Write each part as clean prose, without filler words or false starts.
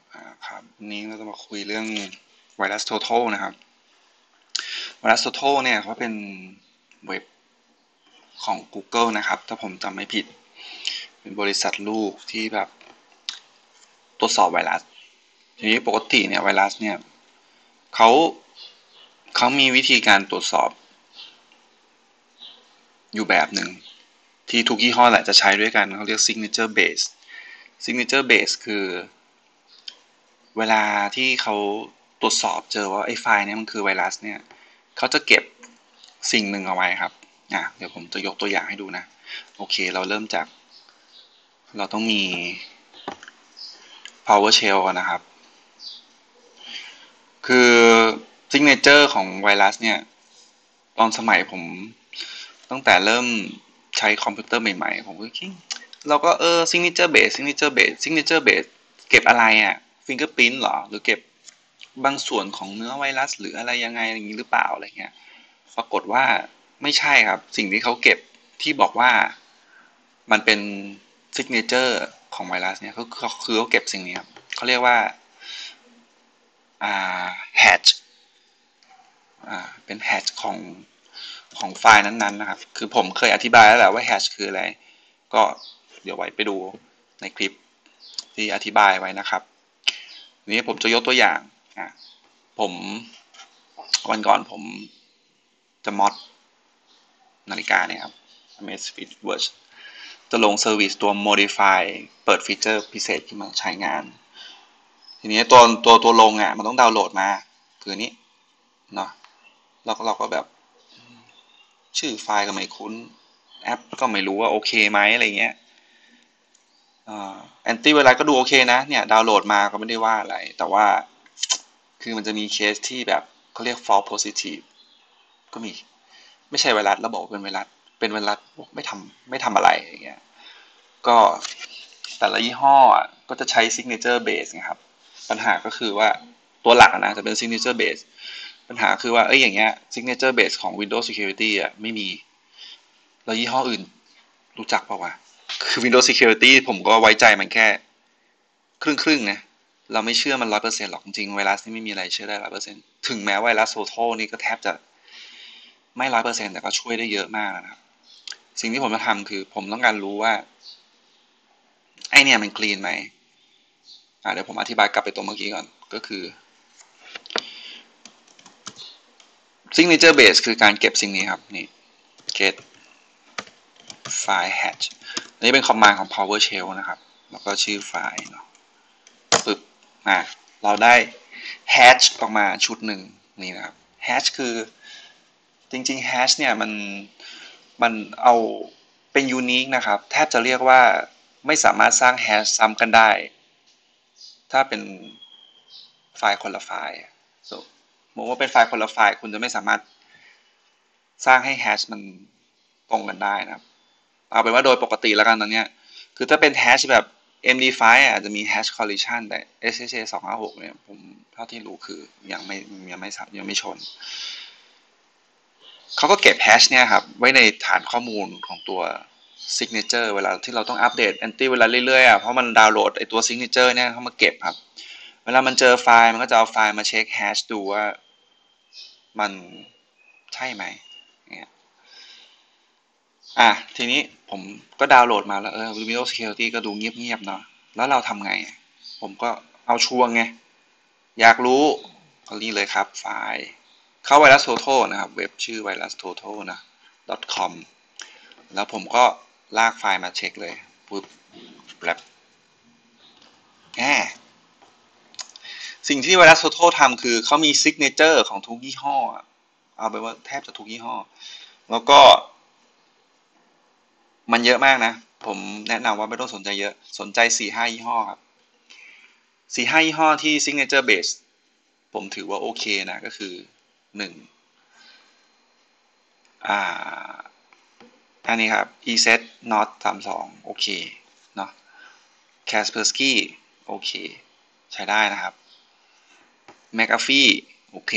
ครับวันนี้เราจะมาคุยเรื่องไวรัส Total นะครับไวรัส Total เนี่ยเขาเป็นเว็บของ Google นะครับถ้าผมจำไม่ผิดเป็นบริษัทลูกที่แบบตรวจสอบไวรัสทีนี้ปกติเนี่ยไวรัสเนี่ยเขาเขามีวิธีการตรวจสอบอยู่แบบหนึ่งที่ทุกยี่ห้อแหละจะใช้ด้วยกันเขาเรียก signature base signature base คือเวลาที่เขาตรวจสอบเจอว่าไอ้ไฟล์นี้มันคือไวรัสเนี่ยเขาจะเก็บสิ่งหนึ่งเอาไว้ครับเดี๋ยวผมจะยกตัวอย่างให้ดูนะโอเคเราเริ่มจากเราต้องมี PowerShell ก่อนนะครับคือ signature ของไวรัสเนี่ยตอนสมัยผมตั้งแต่เริ่มใช้คอมพิวเตอร์ใหม่ๆผมก็คิดเราก็signature base signature base signature base เก็บอะไรfingerprint หรอหรือเก็บบางส่วนของเนื้อไวรัสหรืออะไรยังไงอย่างนี้หรือเปล่าอะไรเงี้ยปรากฏว่าไม่ใช่ครับสิ่งที่เขาเก็บที่บอกว่ามันเป็น signature ของไวรัสเนี่ยคือเขาเก็บสิ่งนี้ครับเขาเรียกว่าhatch เป็น hatch ของไฟล์นั้นๆนะครับคือผมเคยอธิบายแล้วแหละว่า hatch คืออะไรก็เดี๋ยวไว้ไปดูในคลิปที่อธิบายไว้นะครับนี้ผมจะยกตัวอย่างผมวันก่อนผมจะมอดนาฬิกาเนี่ยครับ Amazfit Watch จะลงเซอร์วิสตัว modify เปิดฟีเจอร์พิเศษที่มาใช้งานทีนี้ตัวลงมันต้องดาวน์โหลดมาคือนี้เนาะแล้วเราก็แบบชื่อไฟล์ก็ไม่คุ้นแอปก็ไม่รู้ว่าโอเคไหมอะไรเงี้ยแอนตี้ไวรัสก็ดูโอเคนะเนี่ยดาวน์โหลดมาก็ไม่ได้ว่าอะไรแต่ว่าคือมันจะมีเคสที่แบบเขาเรียก false positive ก็มีไม่ใช่ไวรัสแล้วบอกเป็นไวรัสไม่ทำอะไรอย่างเงี้ยก็แต่ละยี่ห้อก็จะใช้ signature base นะครับปัญหาก็คือว่าตัวหลักนะจะเป็น signature base ปัญหาคือว่าอย่างเงี้ย signature base ของ Windows Security ไม่มีแล้วยี่ห้ออื่นรู้จักเปล่าวะคือ Windows Security ผมก็ไว้ใจมันแค่ครึ่งนะเราไม่เชื่อมัน100%หรอกจริงไวรัสนี่ไม่มีอะไรเชื่อได้100%ถึงแม้ไวรัสโ o โทนี่ก็แทบจะไม่100%แต่ก็ช่วยได้เยอะมากนะครับสิ่งที่ผมจะทำคือผมต้องการรู้ว่าไอเนี่ยมันคลีนไหมเดี๋ยวผมอธิบายกลับไปตรงเมื่อกี้ก่อนก็คือ signature base คือการเก็บสิ่งนี้ครับนี่ get file hatch อันนี้เป็นคอมมานด์ของ PowerShell นะครับแล้วก็ชื่อไฟล์เนาะปึ๊บเราได้ hatch ออกมาชุดหนึ่งนี่นะครับ hatch คือจริงๆ hatch เนี่ยมันเอาเป็น unique นะครับแทบจะเรียกว่าไม่สามารถสร้าง hash ซ้ำกันได้ถ้าเป็นไฟล์คนละไฟล์สมมติว่าเป็นไฟล์คนละไฟล์คุณจะไม่สามารถสร้างให้ hash มันตรงกันได้นะครับเอาเป็นว่าโดยปกติแล้วกันตอนนี้คือถ้าเป็น hash แบบ MD5 อาจจะมี hash collision แต่ SSH 256เนี่ยผมเท่าที่รู้คือยังไม่ชนเขาก็เก็บ hash เนี่ยครับไว้ในฐานข้อมูลของตัว signature เวลาที่เราต้องอัปเดต anti เวลาเรื่อยๆเพราะมันดาวน์โหลดไอตัว signature เนี่ยเข้ามาเก็บครับเวลามันเจอไฟล์มันก็จะเอาไฟล์มาเช็ค hash ดูว่ามันใช่ไหมเนี่ยทีนี้ผมก็ดาวน์โหลดมาแล้วWindows Security ก็ดูเงียบๆเนาะแล้วเราทำไงผมก็เอาชัวร์ไงอยากรู้ก็นี่เลยครับไฟล์เข้า Virus Total นะครับเว็บชื่อ Virus Total นะ .com แล้วผมก็ลากไฟล์มาเช็คเลยปุ๊บแบบสิ่งที่ Virus Total ทำคือเขามี Signature ของทุกยี่ห้อเอาไปว่าแทบจะทุกยี่ห้อแล้วก็มันเยอะมากนะผมแนะนำว่าไม่ต้องสนใจเยอะสนใจ 4-5 ยี่ห้อครับ 4-5 ยี่ห้อที่ Signature Base ผมถือว่าโอเคนะก็คือ1อันนี้ครับ EZ Not 32โอเคเนาะ Kaspersky โอเคใช้ได้นะครับ McAfee โอเค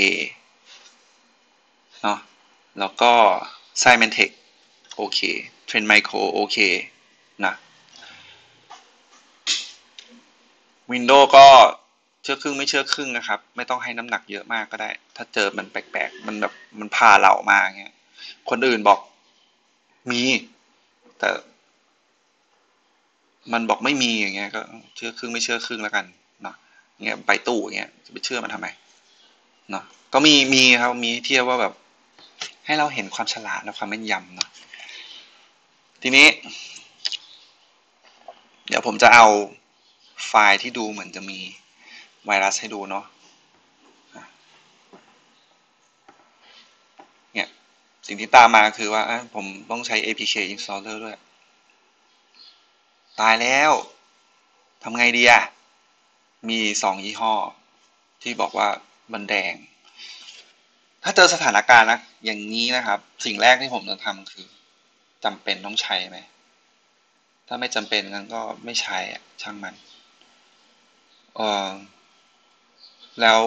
เนาะแล้วก็ Symantec โอเค Trend Micro โอเคนะ Windows ก็เชื่อครึ่งไม่เชื่อครึ่งนะครับไม่ต้องให้น้ำหนักเยอะมากก็ได้ถ้าเจอมันแปลกๆมันแบบมันพาเรามาเงี้ยคนอื่นบอกมีแต่มันบอกไม่มีอย่างเงี้ยก็เชื่อครึ่งไม่เชื่อครึ่งแล้วกันเนาะเงี้ยไปตู้อย่างเงี้ยจะไปเชื่อมันทำไมเนาะก็มีครับมีเทียบว่าแบบให้เราเห็นความฉลาดและความแม่นยำเนาะทีนี้เดี๋ยวผมจะเอาไฟล์ที่ดูเหมือนจะมีไวรัสให้ดูเนาะเนี่ยสิ่งที่ตามมาคือว่าผมต้องใช้ APK installer ด้วยตายแล้วทำไงดีอะมี2 ยี่ห้อที่บอกว่ามันแดงถ้าเจอสถานการณ์นะอย่างนี้นะครับสิ่งแรกที่ผมจะทำคือจำเป็นต้องใช้ไหมถ้าไม่จำเป็นงั้นก็ไม่ใช้อะช่างมันเออแล้ว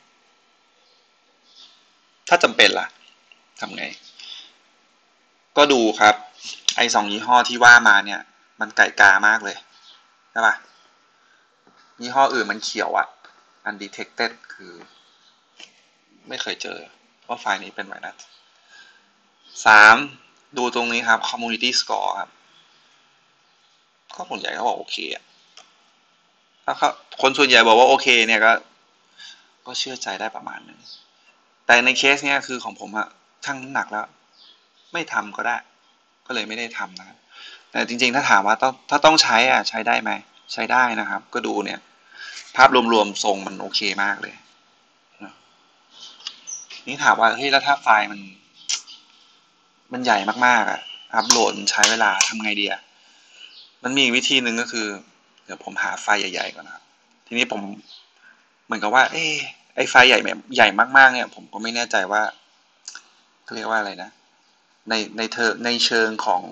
ถ้าจำเป็นล่ะทำไงก็ดูครับไอ้2 ยี่ห้อที่ว่ามาเนี่ยมันไก่กามากเลยใช่ปะยี่ห้ออื่นมันเขียวอะ undetected คือไม่เคยเจอว่าไฟล์นี้เป็นไวรัส3ดูตรงนี้ครับ community score ครับก็ส่วนใหญ่เขาบอกโอเคอะถ้าคนส่วนใหญ่บอกว่าโอเคเนี่ยก็เชื่อใจได้ประมาณนึงแต่ในเคสเนี้ยคือของผมอะชั่งน้ำหนักแล้วไม่ทำก็ได้ก็เลยไม่ได้ทำนะครับแต่จริงๆถ้าถามว่าถ้าต้องใช้อ่ะใช้ได้ไหมใช้ได้นะครับก็ดูเนี่ยภาพรวมๆทรงมันโอเคมากเลยนี่ถามว่าเฮ้ยแล้วถ้าไฟล์มันใหญ่มากๆอ่ะอัพโหลดใช้เวลาทำไงดีอ่ะมันมีวิธีหนึ่งก็คือเดี๋ยวผมหาไฟล์ใหญ่ๆก่อนนะครับทีนี้ผมเหมือนกับว่าไอ้ไฟล์ใหญ่แบบใหญ่มากๆเนี่ยผมก็ไม่แน่ใจว่าเขาเรียกว่าอะไรนะในเชิงของ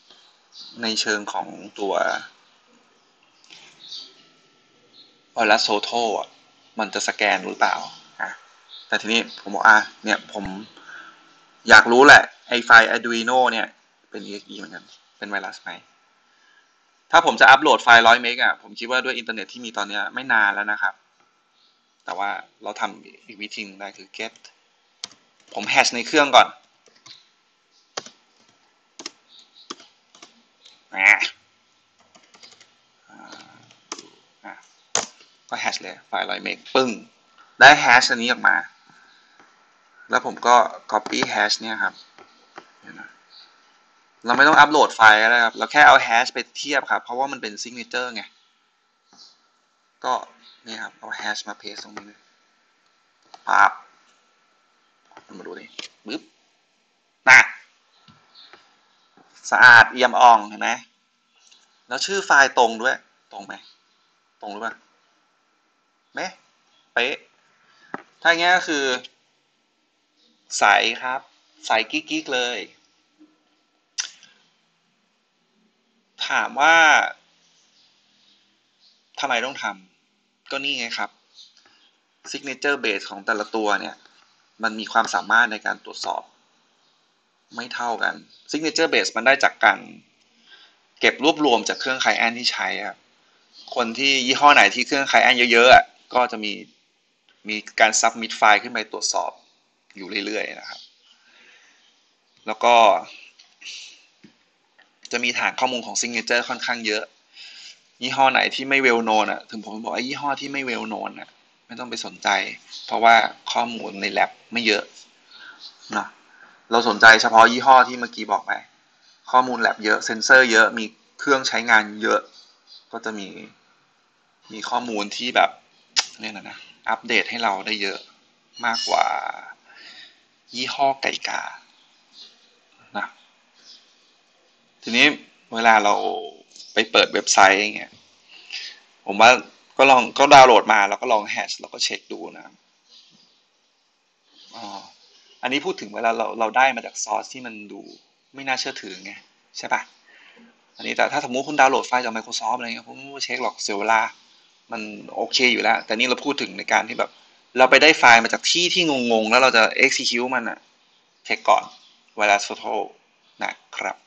ตัวไวรัสโซโทอ่ะมันจะสแกนหรือเปล่าอ่ะแต่ทีนี้ผมบอกเนี่ยผมอยากรู้แหละไอ้ไฟล์ Arduino เนี่ยเป็น exe เหมือนกันเป็นไวรัสไหมถ้าผมจะอัปโหลดไฟล์100 เมกอ่ะผมคิดว่าด้วยอินเทอร์เน็ตที่มีตอนนี้ไม่นานแล้วนะครับแต่ว่าเราทำอีกวิธีนึงได้คือ get ผมแฮชในเครื่องก่อนอ่ะก็แฮชเลยไฟล์100 เมกปึ้งได้แฮชอันนี้ออกมาแล้วผมก็ copy hash เนี่ยครับเราไม่ต้องอัปโหลดไฟล์ก็ได้ครับเราแค่เอาแฮชไปเทียบครับเพราะว่ามันเป็น signature ไงก็นี่ครับเอาแฮชมาเพสตรงนี้ปั๊บมาดูดิปึ๊บน่ะสะอาดเอี่ยมอ่องเห็นไหมแล้วชื่อไฟล์ตรงด้วยตรงไหมตรงหรือเปล่าไหมเป๊ะถ้าอย่างเงี้ยก็คือใสครับใสกิ๊กๆเลยถามว่าทำไมต้องทำก็นี่ไงครับ signature base ของแต่ละตัวเนี่ยมันมีความสามารถในการตรวจสอบไม่เท่ากัน signature base มันได้จากการเก็บรวบรวมจากเครื่องไคลแอนที่ใช้ครับคนที่ยี่ห้อไหนที่เครื่องไคลแอนเยอะๆก็จะมีการ submit ไฟล์ขึ้นไปตรวจสอบอยู่เรื่อยๆนะครับแล้วก็จะมีฐานข้อมูลของ signature ค่อนข้างเยอะยี่ห้อไหนที่ไม่ well known อ่ะถึงผมบอกไอ้ยี่ห้อที่ไม่ well known อ่ะไม่ต้องไปสนใจเพราะว่าข้อมูลใน lab ไม่เยอะเนาะเราสนใจเฉพาะยี่ห้อที่เมื่อกี้บอกไปข้อมูล lab เยอะเซนเซอร์เยอะมีเครื่องใช้งานเยอะก็จะมีข้อมูลที่แบบเนี่ยนะอัปเดตให้เราได้เยอะมากกว่ายี่ห้อไก่กานะทีนี้เวลาเราไปเปิดเว็บไซต์อย่างเงี้ยผมว่าก็ดาวน์โหลดมาแล้วก็ลองแฮชแล้วก็เช็คดูนะอ๋ออันนี้พูดถึงเวลาเราได้มาจากซอสที่มันดูไม่น่าเชื่อถือไงใช่ปะอันนี้แต่ถ้าสมมติคุณดาวน์โหลดไฟล์จาก Microsoft อะไรเงี้ยผมไม่เช็คหรอกเสียเวลามันโอเคอยู่แล้วแต่นี่เราพูดถึงในการที่แบบเราไปได้ไฟล์มาจากที่งงๆแล้วเราจะ execute มันอะเช็คก่อน Virus Photo นะครับ